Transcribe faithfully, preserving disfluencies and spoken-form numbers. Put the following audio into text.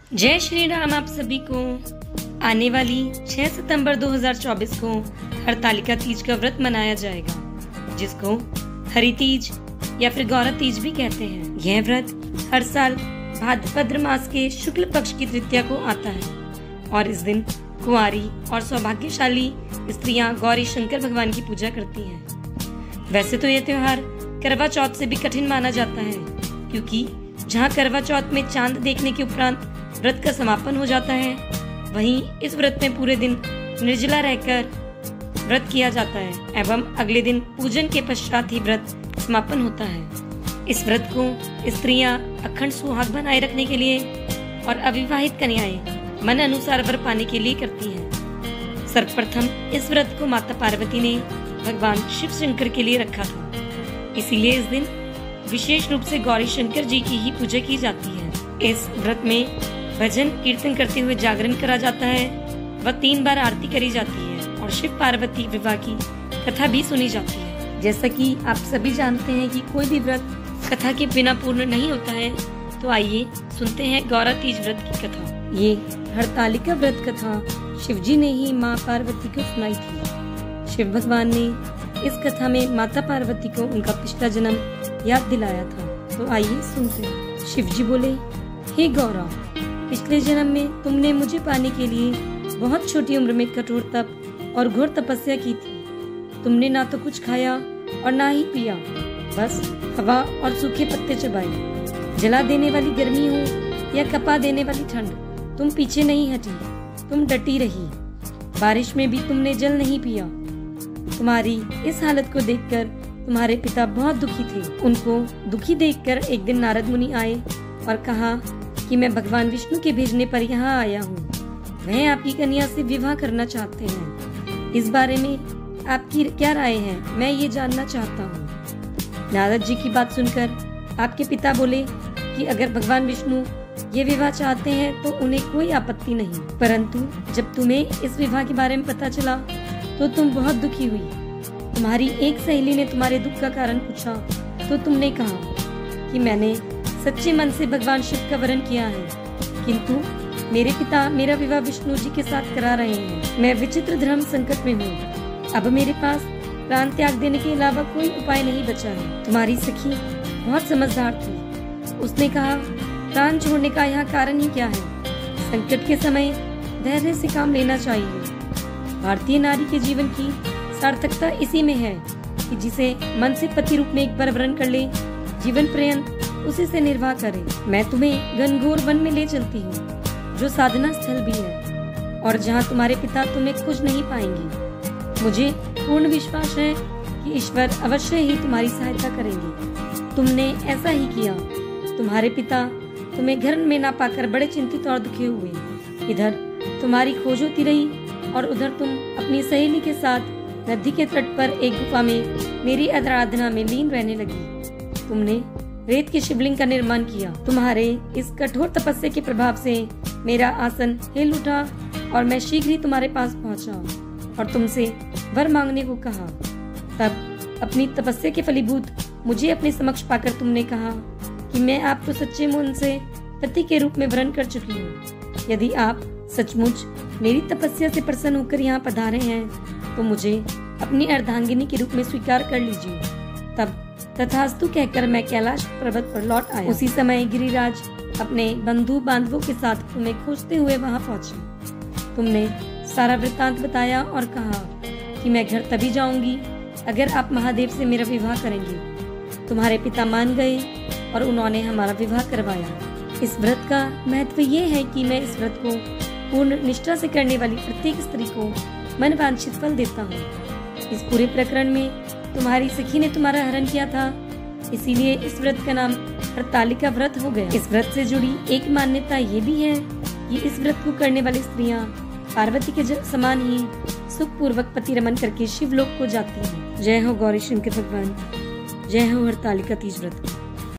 जय श्री राम। आप सभी को आने वाली छह सितंबर दो हज़ार चौबीस को हरतालिका तीज का व्रत मनाया जाएगा, जिसको हरि तीज या फिर गौरा तीज भी कहते हैं। यह व्रत हर साल भाद्रपद मास के शुक्ल पक्ष की तृतीया को आता है और इस दिन कुंवारी और सौभाग्यशाली स्त्रियां गौरी शंकर भगवान की पूजा करती हैं। वैसे तो यह त्योहार करवा चौथ से भी कठिन माना जाता है, क्योंकि जहां करवा चौथ में चांद देखने के उपरांत व्रत का समापन हो जाता है, वहीं इस व्रत में पूरे दिन निर्जला रहकर व्रत किया जाता है एवं अगले दिन पूजन के पश्चात ही व्रत समापन होता है। इस व्रत को स्त्रियां अखंड सुहाग बनाए रखने के लिए और अविवाहित कन्याएं मन अनुसार वर पाने के लिए करती हैं। सर्वप्रथम इस व्रत को माता पार्वती ने भगवान शिव शंकर के लिए रखा था, इसीलिए इस दिन विशेष रूप से गौरी शंकर जी की ही पूजा की जाती है। इस व्रत में भजन कीर्तन करते हुए जागरण करा जाता है व तीन बार आरती करी जाती है और शिव पार्वती विवाह की कथा भी सुनी जाती है। जैसा कि आप सभी जानते हैं कि कोई भी व्रत कथा के बिना पूर्ण नहीं होता है, तो आइए सुनते हैं गौरा तीज व्रत की कथा। ये हरतालिका व्रत कथा शिव जी ने ही माँ पार्वती को सुनाई थी। शिव भगवान ने इस कथा में माता पार्वती को उनका पिछला जन्म याद दिलाया था, तो आइए सुनते हैं। शिव जी बोले, हे गौरा, पिछले जन्म में तुमने मुझे पाने के लिए बहुत छोटी उम्र में कठोर तप और घोर तपस्या की थी। तुमने ना तो कुछ खाया और ना ही पिया, बस हवा और सूखे पत्ते चबाए। जला देने वाली गर्मी हो या कपा देने वाली ठंड, तुम पीछे नहीं हटी, तुम डटी रही। बारिश में भी तुमने जल नहीं पिया। तुम्हारी इस हालत को देखकर तुम्हारे पिता बहुत दुखी थे। उनको दुखी देखकर एक दिन नारद मुनि आए और कहा कि मैं भगवान विष्णु के भेजने पर यहाँ आया हूँ। वह आपकी कन्या से विवाह करना चाहते हैं। इस बारे में आपकी क्या राय है, मैं ये जानना चाहता हूँ। नारद जी की बात सुनकर आपके पिता बोले कि अगर भगवान विष्णु ये विवाह चाहते हैं तो उन्हें कोई आपत्ति नहीं, परंतु जब तुम्हें इस विवाह के बारे में पता चला तो तुम बहुत दुखी हुई। तुम्हारी एक सहेली ने तुम्हारे दुख का कारण पूछा तो तुमने कहा कि मैंने सच्चे मन से भगवान शिव का वरण किया है, किंतु मेरे पिता मेरा विवाह विष्णु जी के साथ करा रहे हैं। मैं विचित्र धर्म संकट में हूँ। अब मेरे पास प्राण त्याग देने के अलावा कोई उपाय नहीं बचा है। तुम्हारी सखी बहुत समझदार थी। उसने कहा, प्राण छोड़ने का यहाँ कारण ही क्या है? संकट के समय धैर्य से काम लेना चाहिए। भारतीय नारी के जीवन की सार्थकता इसी में है कि जिसे मन से पति रूप में एक बार वरण कर ले, जीवन पर्यंत उसी से निर्वाह करे। मैं तुम्हें घनघोर वन में ले चलती हूँ, जो साधना स्थल भी है और जहाँ तुम्हारे पिता तुम्हें खुश नहीं पाएंगे। मुझे पूर्ण विश्वास है कि ईश्वर अवश्य ही तुम्हारी सहायता करेंगे। तुमने ऐसा ही किया। तुम्हारे पिता तुम्हें घर में ना पाकर बड़े चिंतित और दुखी हुए। इधर तुम्हारी खोज होती रही और उधर तुम अपनी सहेली के साथ नदी के तट पर एक गुफा में मेरी आराधना में लीन रहने लगी। तुमने रेत के शिवलिंग का निर्माण किया। तुम्हारे इस कठोर तपस्या के प्रभाव से मेरा आसन हिल उठा और मैं शीघ्र ही तुम्हारे पास पहुंचा और तुमसे वर मांगने को कहा। तब अपनी तपस्या के फलीभूत मुझे अपने समक्ष पाकर तुमने कहा कि मैं आपको सच्चे मन से पति के रूप में वरण कर चुकी हूँ। यदि आप सचमुच मेरी तपस्या से प्रसन्न होकर यहाँ पधारे हैं तो मुझे अपनी अर्धांगिनी के रूप में स्वीकार कर लीजिए। तब तथास्तु कहकर मैं कैलाश पर्वत पर लौट आया। उसी समय गिरिराज अपने बंधु बांधवों के साथ तुम्हें खोजते हुए वहाँ पहुँचे। तुमने सारा वृत्तांत बताया और कहा कि मैं घर तभी जाऊंगी अगर आप महादेव से मेरा विवाह करेंगे। तुम्हारे पिता मान गए और उन्होंने हमारा विवाह करवाया। इस व्रत का महत्व ये है कि मैं इस व्रत को पूर्ण निष्ठा से करने वाली प्रत्येक स्त्री को मन वांछित फल देता हूँ। इस पूरे प्रकरण में तुम्हारी सखी ने तुम्हारा हरण किया था, इसीलिए इस व्रत का नाम हरतालिका व्रत हो गया। इस व्रत से जुड़ी एक मान्यता ये भी है कि इस व्रत को करने वाली स्त्रियां पार्वती के समान ही सुख पूर्वक पति रमन करके शिवलोक को जाती हैं। जय हो गौरी शंकर भगवान, जय हो हरतालिका तीज व्रत।